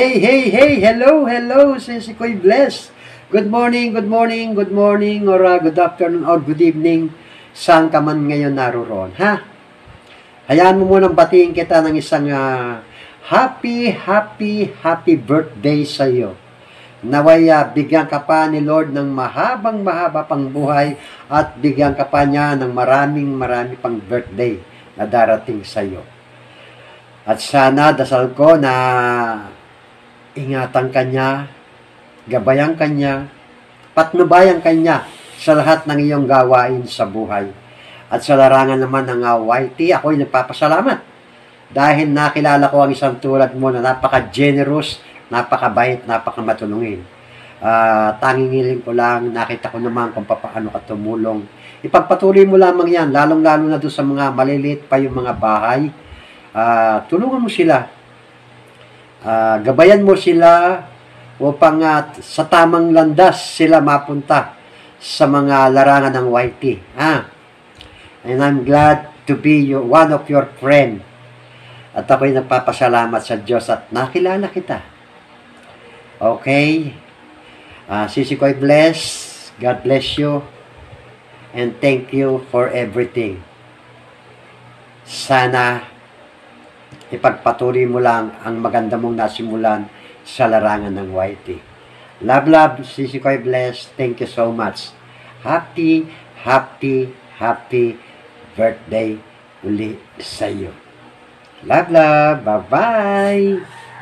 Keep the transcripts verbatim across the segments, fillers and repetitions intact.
Hey, hey, hey! Hello, hello! Sisi Koy Bless. Good morning, good morning, good morning, or uh, good afternoon, or good evening. Saan ka man ngayon naroon, ha? Hayaan mo munang batiin kita ng isang uh, happy, happy, happy birthday sa iyo. Naway uh, bigyan ka pa ni Lord ng mahabang mahaba pang buhay at bigyan ka pa niya ng maraming marami pang birthday na darating sa iyo. At sana dasal ko na ingatan kanya, gabayan kanya, patnubayan kanya sa lahat ng iyong gawain sa buhay. At sa larangan naman ng uh, Y T, ako'y nagpapasalamat dahil nakilala ko ang isang tulad mo na napaka-generous, napakabait, napakamatulungin. Uh, tanging hiling ko lang, nakita ko naman kung paano ka tumulong. Ipagpatuloy mo lamang yan, lalong-lalo na doon sa mga maliliit pa yung mga bahay. Uh, tulungan mo sila. Uh, gabayan mo sila upang uh, sa tamang landas sila mapunta sa mga larangan ng Y T. Ah. And I'm glad to be your, one of your friend. At ako'y nagpapasalamat sa Diyos at nakilala kita. Okay? Uh, Sisi Koy Bless. God bless you. And thank you for everything. Sana ipagpatuloy mo lang ang maganda mong nasimulan sa larangan ng Y T. Love, love, Sisi Koy Bless. Thank you so much. Happy, happy, happy birthday uli sa iyo. Love, love. Bye-bye.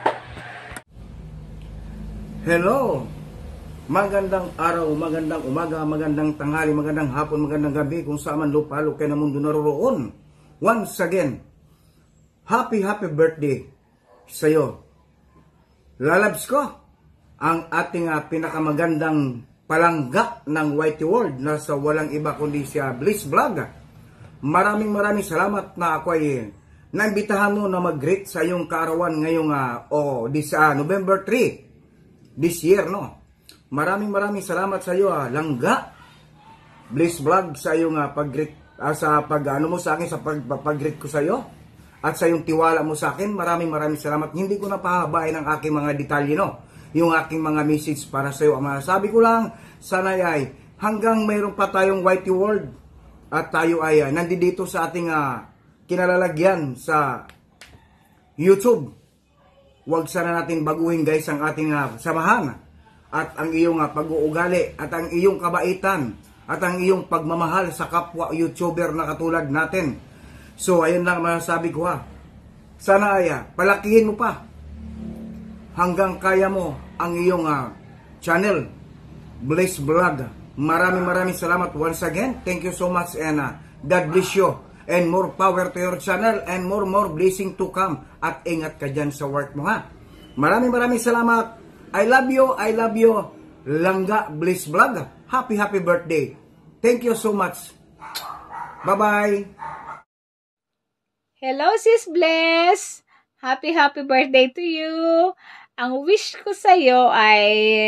Hello. Magandang araw, magandang umaga, magandang tanghali, magandang hapon, magandang gabi kung saan man lupalo kayo na mundo naroroon. Once again, happy, happy birthday sa'yo. Lalabs ko ang ating uh, pinakamagandang palangga ng Y T World na sa walang iba kundi siya Bliss Vlog. Maraming maraming salamat na ako ay naimbitahan mo na mag-greet sa iyong kaarawan ngayong uh, oh, this, uh, November third this year, no? Maraming maraming salamat sa iyo, uh, Langga Bliss Vlog, sa iyong uh, pag-greet, uh, sa pag ano mo sa akin, sa pag-greet ko sa iyo. At sa yung tiwala mo sa akin, maraming maraming salamat. Hindi ko na pahabain ang aking mga detalye, no? Yung aking mga message para sa iyo. Ang masasabi ko lang, sana ay hanggang mayroon pa tayong Y T World at tayo ay uh, nandito sa ating uh, kinalalagyan sa YouTube. Huwag sana natin baguhin guys ang ating uh, samahan at ang iyong uh, pag-uugali at ang iyong kabaitan at ang iyong pagmamahal sa kapwa YouTuber na katulad natin. So, ayun lang masasabi ko ha. Sana ay, palakihin mo pa hanggang kaya mo ang iyong uh, channel, Bliss Vlog. Maraming maraming salamat once again. Thank you so much and uh, God bless you. And more power to your channel and more more blessing to come. At ingat ka dyan sa work mo ha. Maraming maraming salamat. I love you, I love you. Langga Bliss Vlog. Happy, happy birthday. Thank you so much. Bye-bye. Hello, Sis Bless! Happy, happy birthday to you! Ang wish ko sa'yo ay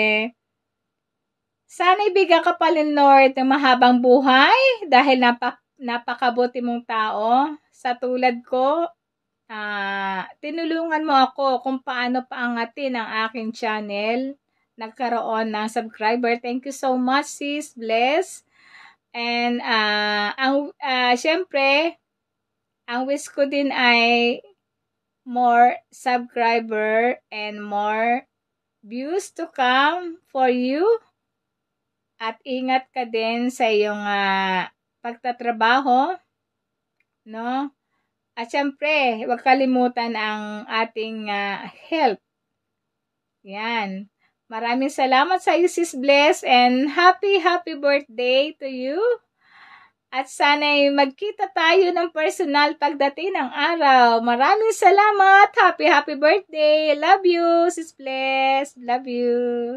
sana ibigyan ka pa rin, Lord, ng mahabang buhay dahil napak napakabuti mong tao. Sa tulad ko, uh, tinulungan mo ako kung paano paangatin ang aking channel. Nagkaroon ng subscriber. Thank you so much, Sis Bless. And, uh, ang, uh, syempre, ang wish ko din ay more subscriber and more views to come for you. At ingat ka din sa iyong uh, pagtatrabaho, no? At syempre, huwag kalimutan ang ating uh, health. Yan. Maraming salamat sa iyo, Sis Bless, and happy, happy birthday to you. At sana'y magkita tayo ng personal pagdating ng araw. Maraming salamat. Happy, happy birthday. Love you, Sis Bless. Love you.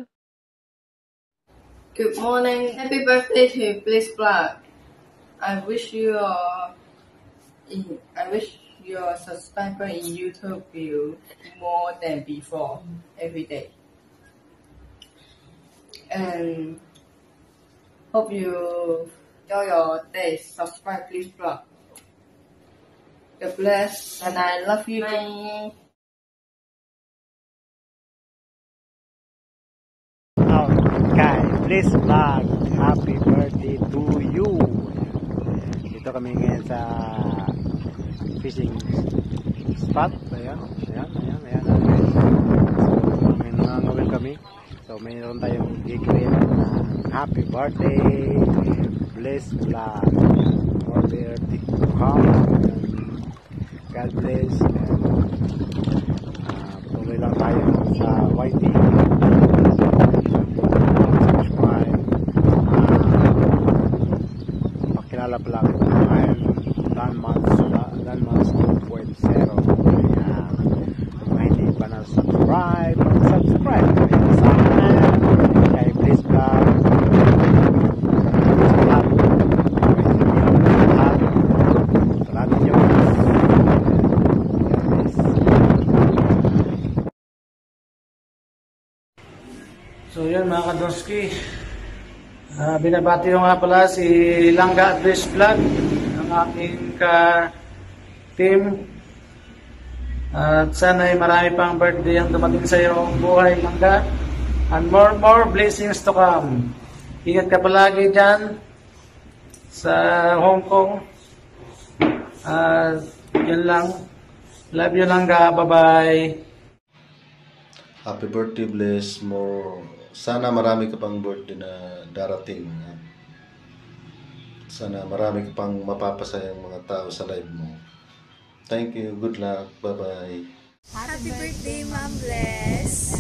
Good morning. Happy birthday to Bliss Vlog. I wish you uh, in, I wish your subscriber in YouTube view more than before every day. And hope you enjoy your day. Subscribe Bliss Vlog. God bless and I love you. Bye. Bliss Vlog, happy birthday to you. Dito kami ngayon sa fishing spot. Ayan, ayan, ayan, ayan. So, may nangangawin kami. So, mayroon tayong i-create na happy birthday, Bliss Vlog. More birthday to come. God bless. Uh, tuloy lang tayo sa Y T. Subscribe. Uh, pakilala pa lang. I'm Dan Months, Dan Months two point oh. Kaya, kung hindi pa na-subscribe, mag-subscribe. Kaya sa akin, kay Bliss Vlog. So yan mga kadonski, uh, binabati ko nga pala si Langga at Bliss Vlog, ang aking ka-team. At sana ay marami pang birthday ang dumating sa iyo ang buhay, Langga. And more more blessings to come. Ingat ka palagi dyan sa Hong Kong. At uh, yun lang. Love you, Langga. Bye-bye. Happy birthday, Bliss. More, sana marami ka pang birthday na darating. Sana marami ka pang mapapasayang mga tao sa live mo. Thank you. Good luck. Bye-bye. Happy birthday, Ma'am Bless.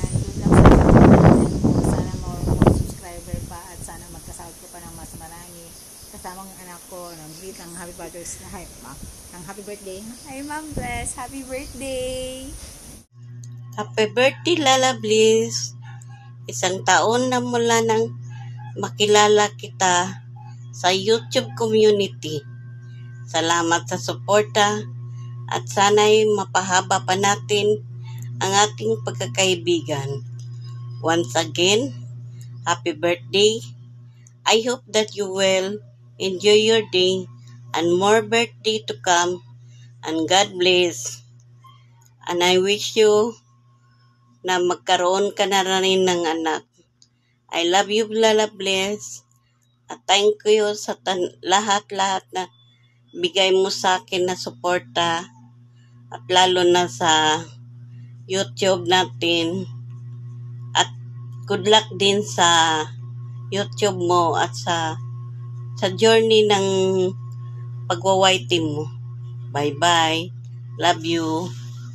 Sana more, more subscriber pa at sana magkasahod ko pa ng mas marami. Kasama ng anak ko, ng greet ng happy birthday, ng happy birthday. Hi, Ma'am Bless. Happy birthday. Happy birthday, Lala Bliss. Isang taon na mula nang makilala kita sa YouTube community. Salamat sa suporta at sana'y mapahaba pa natin ang ating pagkakaibigan. Once again, happy birthday. I hope that you will enjoy your day and more birthday to come, and God bless. And I wish you na magkaroon ka na rin ng anak. I love you, Lala Bliss. At thank you sa lahat-lahat na bigay mo sa akin na suporta. At lalo na sa YouTube natin. At good luck din sa YouTube mo at sa sa journey ng pagwa-whiting mo. Bye-bye. Love you.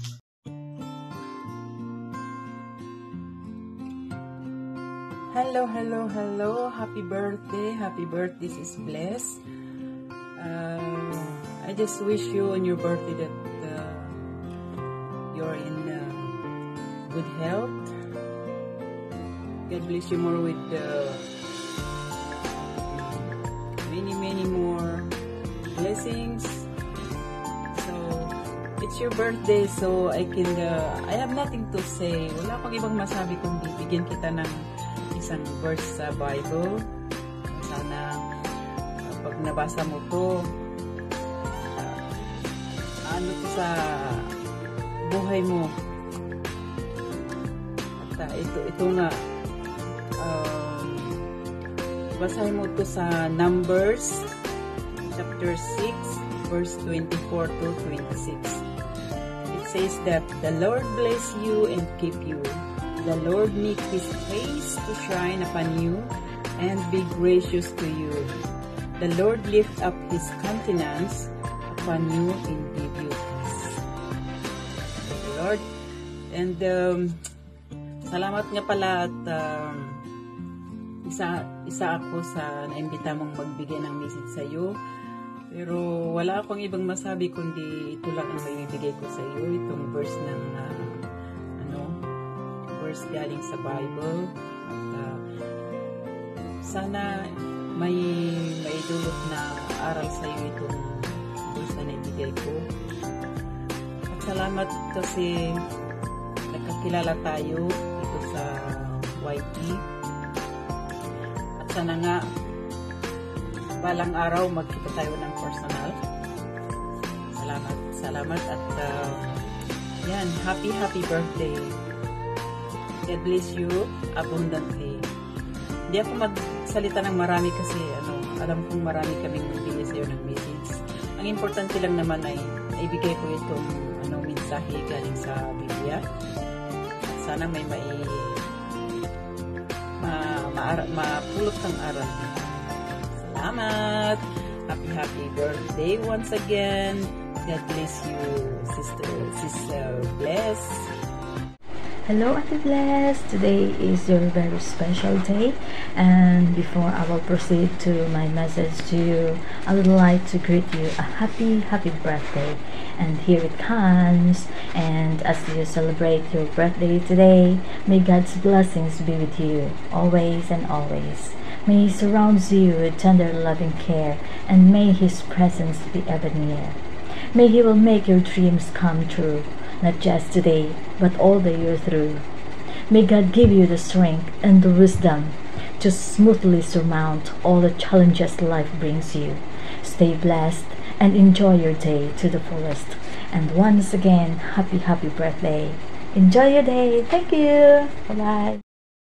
Hello, hello, hello. Happy birthday. Happy birthday, Sis Bless. Uh, I just wish you on your birthday that uh, you're in uh, good health. God bless you more with uh, many, many more blessings. So, it's your birthday, so I can, uh, I have nothing to say. Wala akong ibang masabi kundi bigyan kita ng isang verse sa Bible. Sana uh, pag nabasa mo to, uh, ano to sa buhay mo. At uh, ito, ito nga, um, basahin mo to sa Numbers chapter six verse twenty-four to twenty-six. It says that the Lord bless you and keep you. The Lord make His face to shine upon you and be gracious to you. The Lord lift up His countenance upon you and give you peace. Thank you, Lord. And um, salamat nga pala at um, isa, isa ako sa naimbita mong magbigay ng message sa iyo. Pero wala akong ibang masabi kundi ito lang ang maibigay ko sa iyo. Itong verse ng uh, galing sa Bible at uh, sana may maidulot na aral sa iyo itong verse na naibigay ko. At salamat kasi nagkakilala tayo dito sa Y T. At sana nga balang araw magkita tayo ng personal. Salamat, salamat at uh, yan, happy happy birthday. God bless you abundantly. Hindi ako magsalita ng marami kasi ano, alam kong marami kaming magbigay sa'yo ng message. Ang importante lang naman ay ibigay ko itong ano, mensahe galing sa Biblia. Sana may mai ma, ma, mapulot kang aral. Salamat! Happy, happy birthday once again. God bless you, Sister, Sister Bless. Hello, Ate Bless. Today is your very special day, and before I will proceed to my message to you, I would like to greet you a happy, happy birthday. And here it comes. And as you celebrate your birthday today, may God's blessings be with you always and always. May He surround you with tender loving care, and may His presence be ever near. May He will make your dreams come true, not just today, but all the year through. May God give you the strength and the wisdom to smoothly surmount all the challenges life brings you. Stay blessed and enjoy your day to the fullest. And once again, happy, happy birthday. Enjoy your day. Thank you. Bye-bye.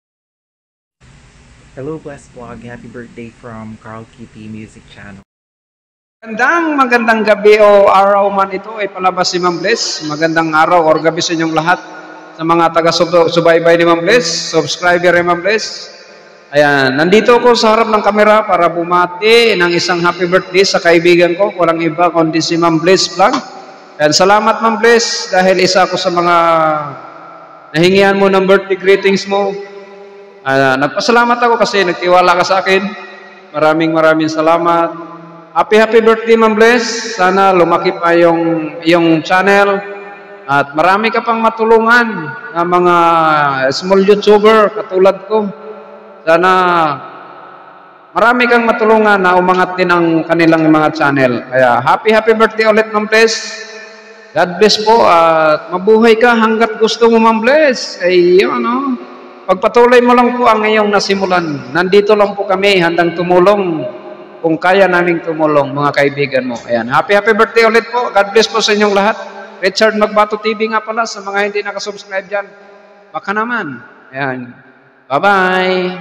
Hello, Blessed Vlog. Happy birthday from Carl Kitty Music Channel. Magandang magandang gabi o araw man ito ay palabas si Ma'am Bless. Magandang araw or gabi sa inyong lahat. Sa mga taga-subaybay ni Ma'am Bless, subscriber ni Ma'am Bless. Ayan, nandito ako sa harap ng kamera para bumati ng isang happy birthday sa kaibigan ko. Walang iba kundi si Ma'am Bless Vlog. Ayan, salamat Ma'am Bless dahil isa ako sa mga nahingihan mo ng birthday greetings mo. Uh, nagpasalamat ako kasi nagtiwala ka sa akin. Maraming maraming salamat. Happy happy birthday Ma'am Bless. Sana lumaki pa yung yung channel at marami ka pang matulungan ng mga small YouTuber katulad ko. Sana marami kang matulungan na umangat din ang kanilang mga channel. Kaya happy happy birthday ulit Ma'am Bless. God bless po at mabuhay ka hanggat gusto mo Ma'am Bless. Ay ano, pagpatuloy mo lang po ang iyong nasimulan. Nandito lang po kami handang tumulong kung kaya naming tumulong, mga kaibigan mo. Ayan. Happy, happy birthday ulit po. God bless po sa inyong lahat. Richard Magbato T V nga pala sa mga hindi nakasubscribe dyan. Baka naman. Ayan. Bye-bye.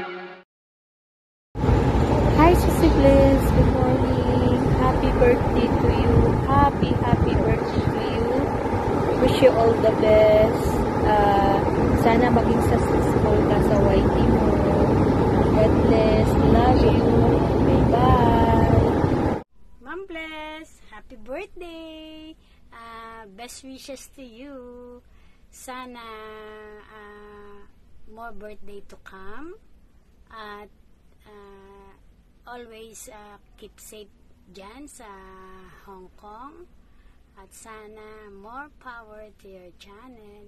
Hi, Sissy Bliss. Good morning. Happy birthday to you. Happy, happy birthday to you. Wish you all the best. Uh, sana maging successful ka sa Y T mo. God bless. Love you. Bye-bye. Ma'am Bless, happy birthday. Uh, best wishes to you. Sana uh, more birthday to come. At uh, always uh, keep safe dyan sa Hong Kong. At sana more power to your channel.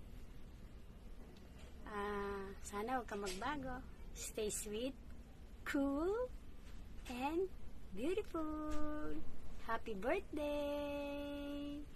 Uh, sana huwag ka magbago. Stay sweet, cool, and beautiful. Happy birthday!